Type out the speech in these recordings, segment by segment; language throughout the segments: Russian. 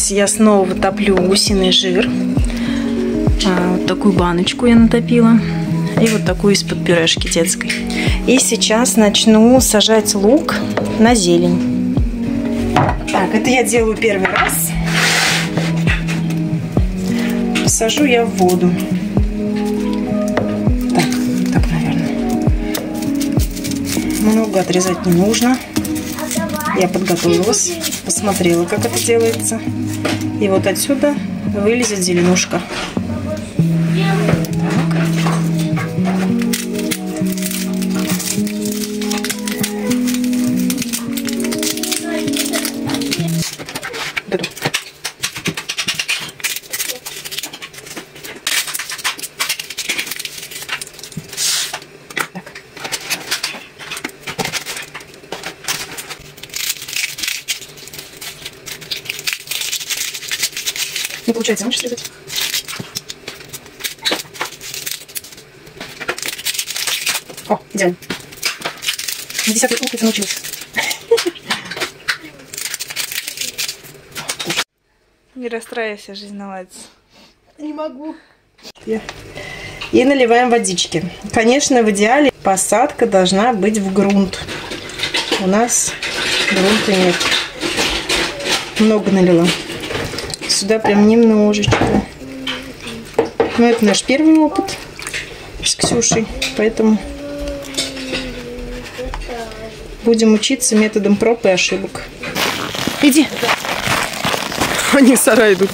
Сейчас я снова топлю гусиный жир. Вот такую баночку я натопила. И вот такую из-под пюрешки детской. И сейчас начну сажать лук на зелень. Так, это я делаю первый раз. Сажу я в воду. Так, наверное. Много отрезать не нужно. Я подготовилась, посмотрела, как это делается. И вот отсюда вылезет зеленушка. Так. Не получается, можешь срезать? О, идеально. На 10-й опыт научилась. Не расстраивайся, жизнь наладится. Не могу. И наливаем водички. Конечно, в идеале посадка должна быть в грунт. У нас грунта нет. Много налила. Сюда прям немножечко. Но это наш первый опыт с Ксюшей. Поэтому будем учиться методом проб и ошибок. Иди. Они в сарай идут.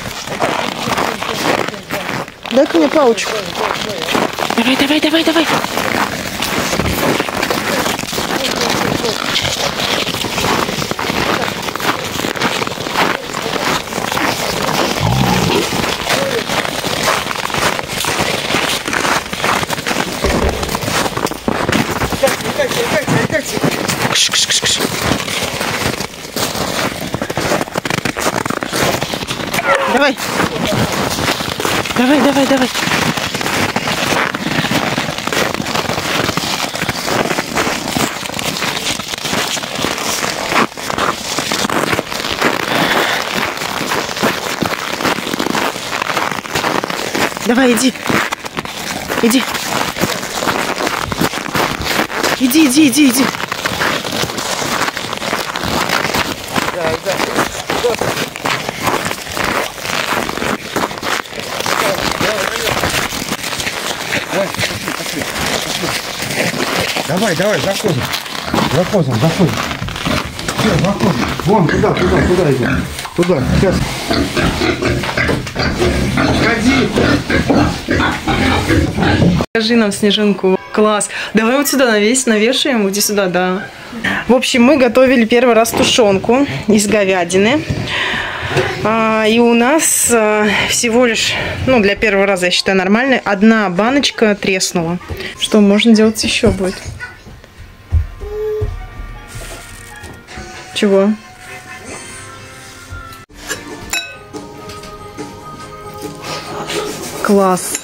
Дай-ка мне палочку. Давай. Давай. Давай, иди. Давай, заходим. Все, заходим. Вон, туда идем. Туда, сейчас. Ходи. Покажи нам снежинку. Класс. Давай вот сюда навешаем, иди сюда, да. В общем, мы готовили первый раз тушенку из говядины. И у нас всего лишь, для первого раза, я считаю, нормально, одна баночка треснула. Что можно делать еще будет? Чего? Класс.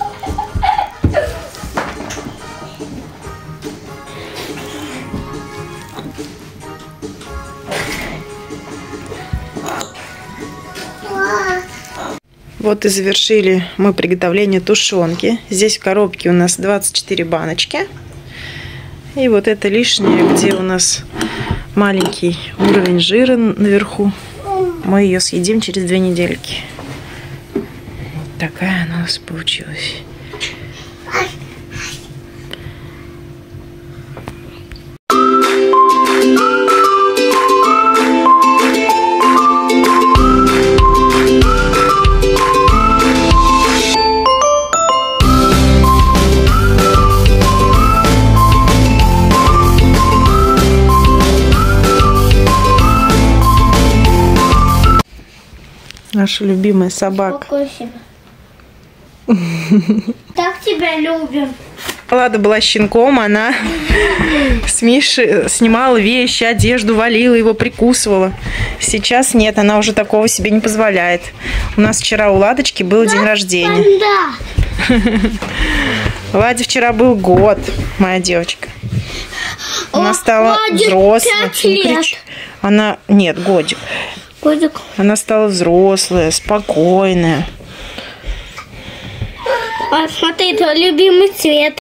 Вот и завершили мы приготовление тушенки. Здесь в коробке у нас 24 баночки. И вот это лишнее, где у нас маленький уровень жира наверху. Мы ее съедим через 2 недельки. Вот такая она у нас получилась. Наша любимая собака. Так тебя любим. Лада была щенком, она с Мишей снимала вещи, одежду, валила его, прикусывала. Сейчас нет, она уже такого себе не позволяет. У нас вчера у Ладочки был день рождения. Ладе вчера был год, моя девочка. Она стала взрослой. Нет, она... Нет, годик. Котик. Она стала взрослая, спокойная. А смотри, твой любимый цвет.